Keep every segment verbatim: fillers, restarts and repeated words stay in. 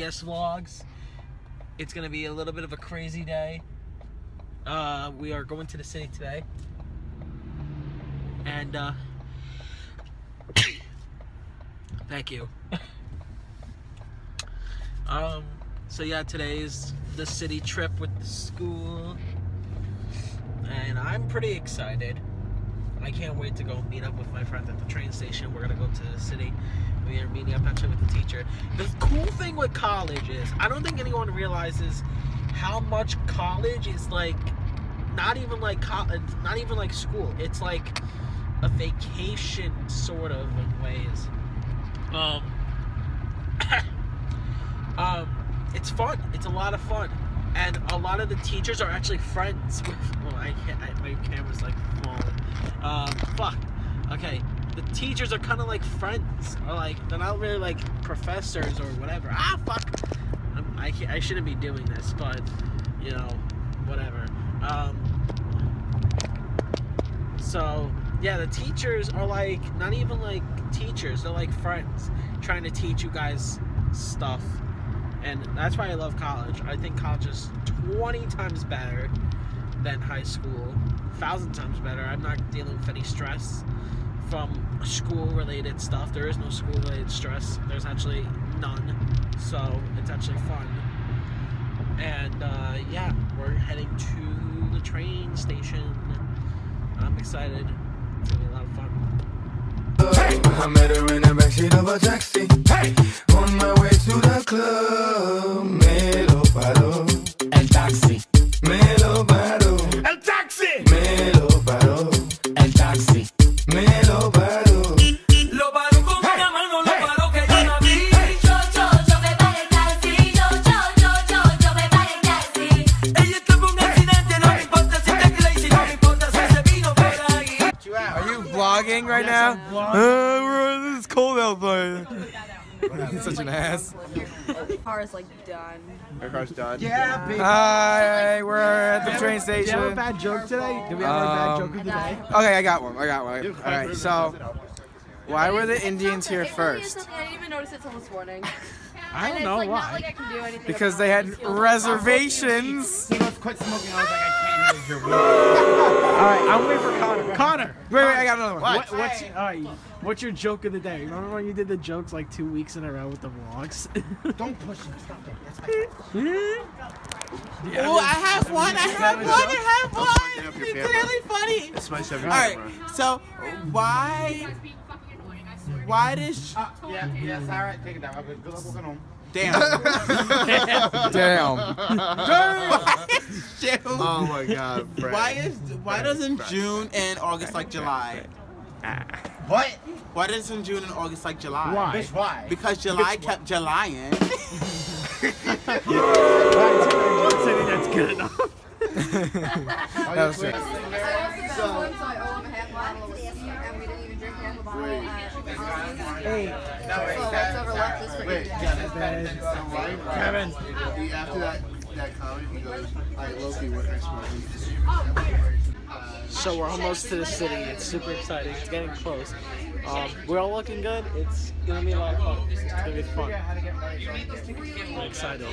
S Vlogs. It's gonna be a little bit of a crazy day. Uh, we are going to the city today, and uh, thank you. um, so yeah, today is the city trip with the school, and I'm pretty excited. I can't wait to go meet up with my friends at the train station. We're gonna go to the city. We are meeting up actually with the teacher. The cool thing with college is, I don't think anyone realizes how much college is like, not even like college, not even like school. It's like a vacation, sort of, in ways. Um, um, it's fun. It's a lot of fun, and a lot of the teachers are actually friends with. Well, I can't. I, my camera's like falling. Um, fuck. Okay. The teachers are kind of like friends, or like they're not really like professors or whatever. Ah, fuck. I'm, I can't, I shouldn't be doing this, but you know, whatever. Um, so yeah, the teachers are like not even like teachers; they're like friends, trying to teach you guys stuff, and that's why I love college. I think college is twenty times better than high school, a thousand times better. I'm not dealing with any stress from school-related stuff. There is no school-related stress. There's actually none, so it's actually fun. And uh, yeah, we're heading to the train station. I'm excited. It's gonna be a lot of fun. Hey! I met her in the backseat of a taxi. Hey! On my way to the club. Me lo paró. El taxi. Me lo paró. El taxi. Me lo paró. El taxi. Me lo paró. Lo paró con una mano, lo paró que yo la vi. Yo, yo, yo me paré el taxi. Yo, yo, yo, yo, yo me paré el taxi. Ella tuvo un accidente, no me importa si está crazy, no me importa si se vino por ahí. Are you vlogging right now? Uh, bro, this is cold outside. He's such an ass. The car is like done. Our car's done. Yeah, big. Hi, we're at the train station. Do you have a bad joke today? Do we have um, a bad joke of the day? Okay, I got one. I got one. All right, so why were the Indians here first? I didn't even notice it till this morning. I don't and know it's like why. Not like I can do anything Because they had reservations. He goes, quit smoking. I was like, I can't use your weed. Alright, I'm waiting for Connor. Connor! Wait, wait, I got another one. What, what's, alright, what's your joke of the day? Remember when you did the jokes like two weeks in a row with the vlogs? Don't push him. Stop it. That's my yeah, Oh, I have one. I have one. I have one. It's really funny. It's my seven. All right. So why? Why does? Uh, yeah, yeah, it's all right. Take it down. Good luck walking home. Damn. Damn. Oh my God, Brad. Why is? Why doesn't June and August like July? What? Why doesn't June and August like July? Why? Bitch, why? Because July kept Julying. I think that's good enough. That was sick. I also got one, so I owe him a half bottle of whiskey, and we didn't even drink half a bottle. Hey. So leftover left is for Wait, you. Kevin. After that, that comment, he goes, I low-key work next month. So we're almost to the city. It's super exciting. It's getting close. Um, we're all looking good. It's gonna be a lot of fun. It's gonna be fun. I'm excited.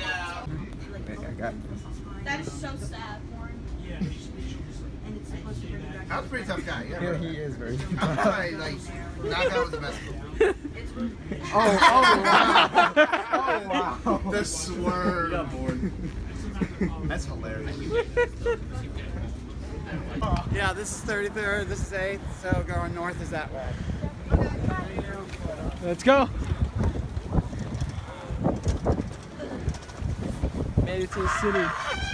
That is so sad, Warren. I was a pretty tough guy. Yeah, Yeah, he is very. I'm probably like, knock out with the best. Oh, oh wow. Oh wow. The swerve board. That's hilarious. Yeah, this is thirty-third. This is eighth. So going north is that way. Let's go. Made it to the city.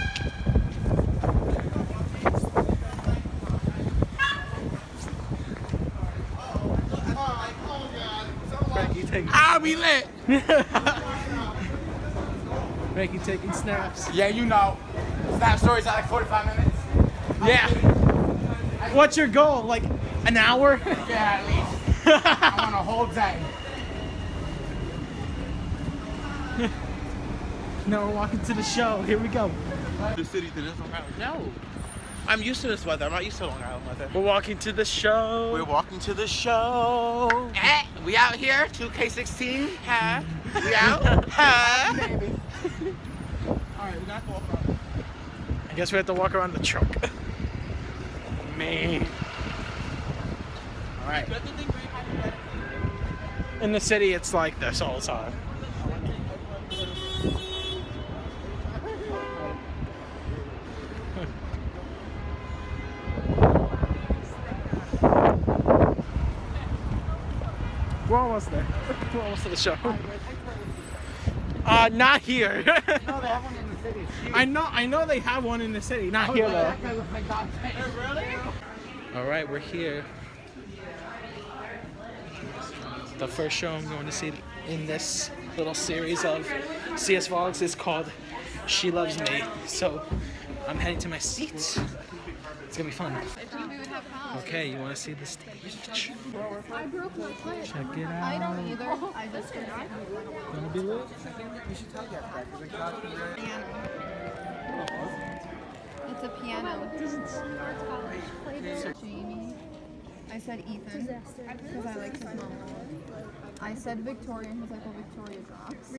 Becky taking. I'll be lit. Becky taking snaps. Yeah, you know. Snap stories at like forty-five minutes. Yeah. What's your goal? Like an hour? Yeah, at least. I want a whole day. No, we're walking to the show. Here we go. The city to this Long Island. No. I'm used to this weather. I'm not used to Long Island weather. We're walking to the show. We're walking to the show. Eh, we out here, two K sixteen. Huh? We out? Huh? I guess we have to walk around the truck. Man. Alright. In the city, it's like this all the time. We're almost there. We're almost to the show. Uh, not here. No, they have one in the city. I know, I know they have one in the city. Not here though. Really? All right, we're here. The first show I'm going to see in this little series of C S Vlogs is called She Loves Me. So I'm heading to my seats. It's gonna be fun. Okay, you want to see the stage? I broke my foot. Check it out. I don't either. I just forgot. Gonna be lit? It's a piano. Jamie. I said Ethan because I like his mom. I said Victoria and he's like, well, Victoria drops.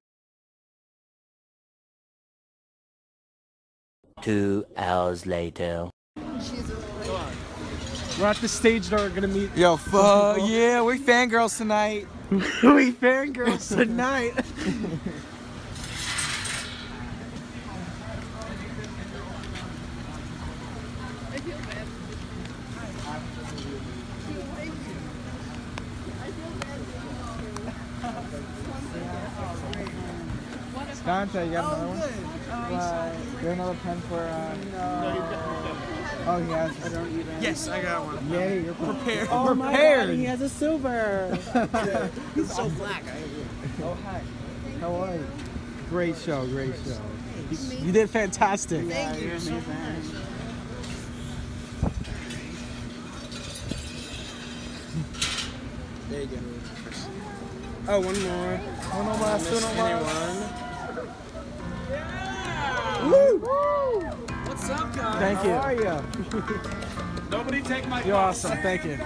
Two hours later. She's a We're at the stage that we're gonna meet. Yo, fuck yeah, we're fangirls tonight. We fangirls tonight. Dante, you got another one? What? You have another pen for, uh... No. Oh, he has. I don't even. Yes, I got one. Yay, you're prepared. Oh prepared. my God, he has a silver. He's so black. Oh, hi. How are you? Great show, great show. You did fantastic. Thank you so much. There you go. Oh, one more. One more last, two more last. Woo! What's up, guys? Thank you. How are you? Nobody take my You're awesome. Thank you.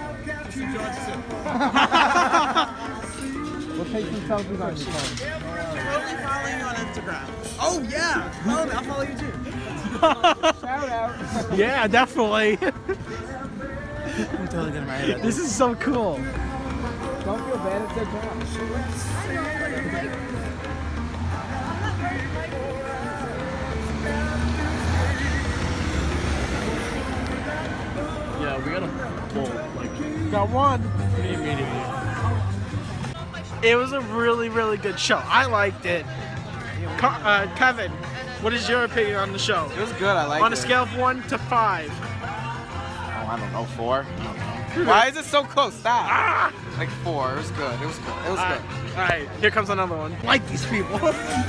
We'll take some selfies on your phone. Totally following you on Instagram. Oh, yeah. Follow me. I'll follow you too. Shout out. Yeah, definitely. I'm totally gonna marry that. This is so cool. Don't feel bad, it's their job. Yeah, we gotta pull, like, Got one. pretty immediately. It was a really, really good show. I liked it. Co- uh, Kevin, what is your opinion on the show? It was good, I like On it. a scale of one to five. Oh, I don't know, four? I don't know. Why is it so close? Stop. Ah! Like four, it was good, it was good, it was All good. right, all right, here comes another one. Like these people.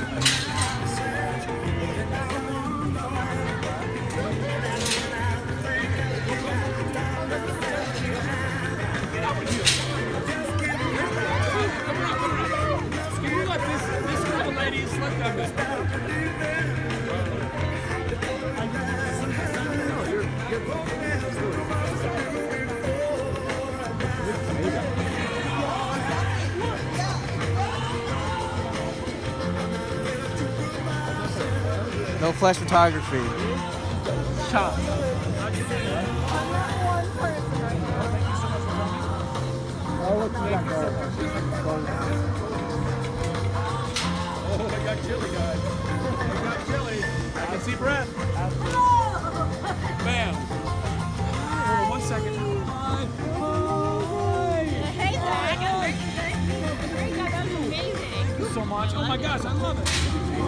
No flash photography. Shot. Oh, look, you got gold. Oh, I got chili, guys. I got chili. I can see breath. Bam. Hold on one second. Hey, Zach. Great job. That was amazing. Thank you so much. Oh my gosh, I love it.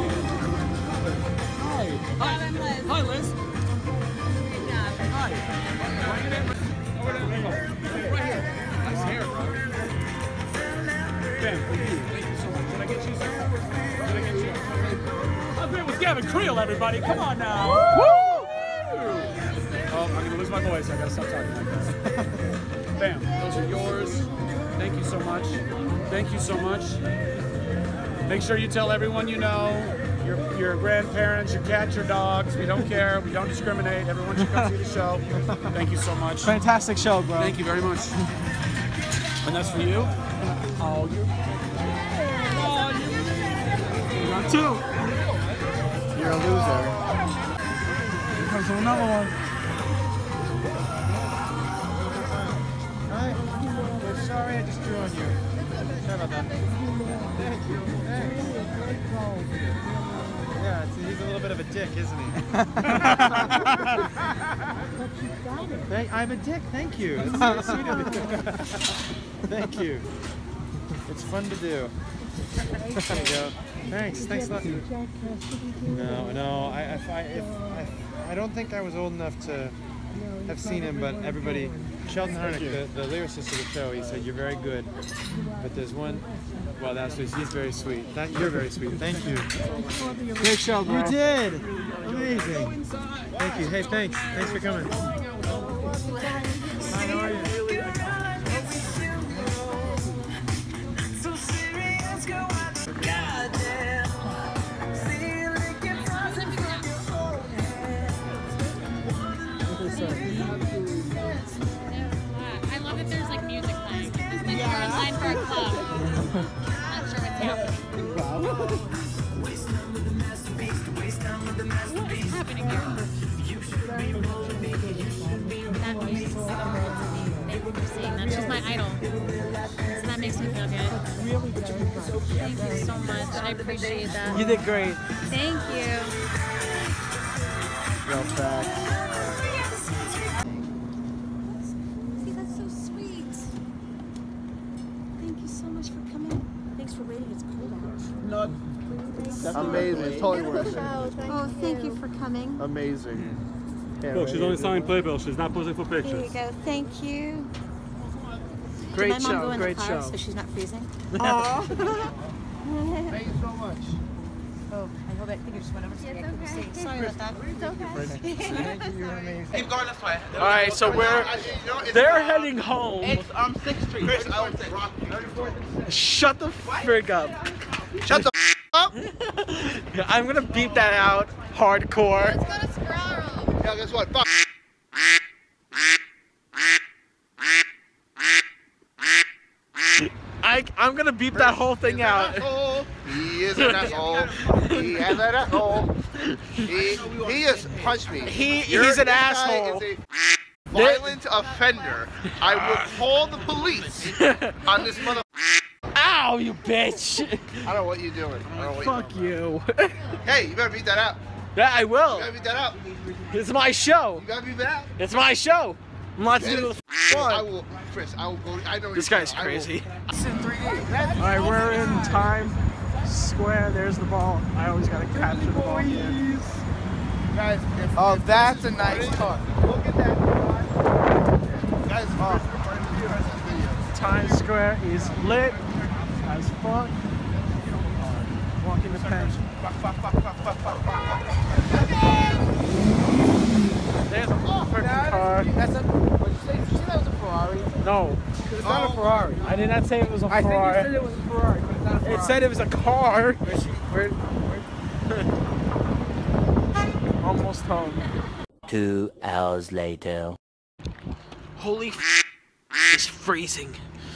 Hi. Hi. I'm Liz. Hi, Liz. Great job. Hi. Bring it in. Over there. Right here. Nice hair, bro. Bam, for you. Thank you so much. Did I get you, sir? Did I get you? How great was Gavin Creel, everybody? Come on now. Woo! Oh, I'm going to lose my voice. I got to stop talking like that. Bam. Those are yours. Thank you so much. Thank you so much. Make sure you tell everyone you know, your, your grandparents, your cats, your dogs. We don't care. We don't discriminate. Everyone should come see the show. Thank you so much. Fantastic show, bro. Thank you very much. And that's for you. Oh, you. Round two. You're You're a loser. Here comes another one. Alright. We're sorry I just drew on you. Sorry about that. Thank you. Thanks. Yeah, it's, he's a little bit of a dick, isn't he? Thank, I'm a dick, thank you. That's very sweet of you. Thank you. It's fun to do. There you go. Thanks, thanks a lot. No, no, I, I, I, if, I, I don't think I was old enough to have seen him, but everybody, Sheldon Harnick, the, the lyricist of the show, he said, you're very good, but there's one, well, that's he's very sweet. That, you're very sweet. Thank you. Great show, bro. You did! Amazing. Thank you. Hey, thanks. Thanks for coming. Hi, how are you? I love that there's like music playing. It's like we're in line for a club. Not sure what's happening. What is happening here? That means so much to me. Thank you for saying that. She's my idol. So that makes me feel good. Thank you so much. I appreciate that. You did great. Thank you. Real facts. See, that's so sweet. Thank you so much for coming. Thanks for waiting. It's cold out. Not amazing. It's totally worth it. Oh, thank you for coming. Amazing. Look, she's only signing playbill. She's not posing for There pictures. you go. Thank you. Great Did my mom show, go in great the car show. so she's not freezing? Thank you so much. Oh, I hope I think I just went over to the okay. Sorry about that. It's okay. Thank you. You're amazing. Keep going this way. All right, so we're they're heading home. It's um sixth Street. Chris, I would say rock. Shut the frig up. Shut the up. I'm gonna beep that out hardcore. Let's go to Squirrel. Yeah, guess what? Fuck. I I'm gonna beep that whole thing out. Asshole. He is an asshole. He has an asshole. He he just punched me. He You're- he's an this guy asshole. is a violent offender. I will call the police on this mother. Ow, you bitch! I don't know what you're doing. I don't know what Fuck you. you're doing. Hey, you better beat that out. Yeah, I You will. gotta beat that out. It's my show. You gotta beat that out. It's my show. I'm not That doing is- the I fun. will, Chris. I will go. I know This you're- guy's I will- crazy. It's in three D. All right, we're in Times Square. There's the ball. I always gotta capture the ball here. Guys, if, Oh, if that's this a nice is- car. Look at that. Guys, oh. Times Square is lit as fuck. Walking the pen. There's a freaking car. That's a, what'd you say? Did you say that was a Ferrari? No, It's not a Ferrari. I did not say it was a I think you Ferrari. said it was a Ferrari, but it's not a Ferrari. It said it was a car. We're, we're almost home. Two hours later. Holy f it's freezing.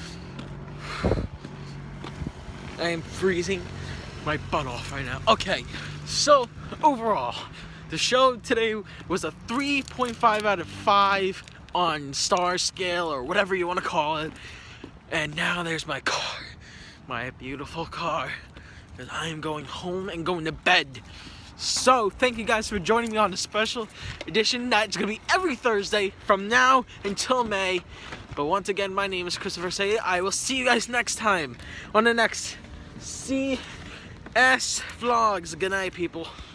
I am freezing my butt off right now. Okay, so overall, the show today was a three point five out of five on star scale or whatever you want to call it. And now there's my car, my beautiful car, because I am going home and going to bed. So thank you guys for joining me on the special edition that's gonna be every Thursday from now until May. But once again, my name is Christopher Say. I will see you guys next time on the next C S Vlogs. Good night, people.